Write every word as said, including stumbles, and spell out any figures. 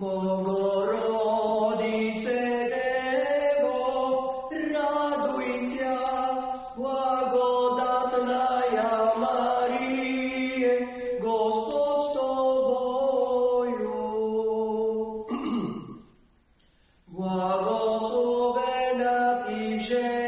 Bogorodice Devo, radуйся, благодатная Мария, Господь с тобою. Благословена ты в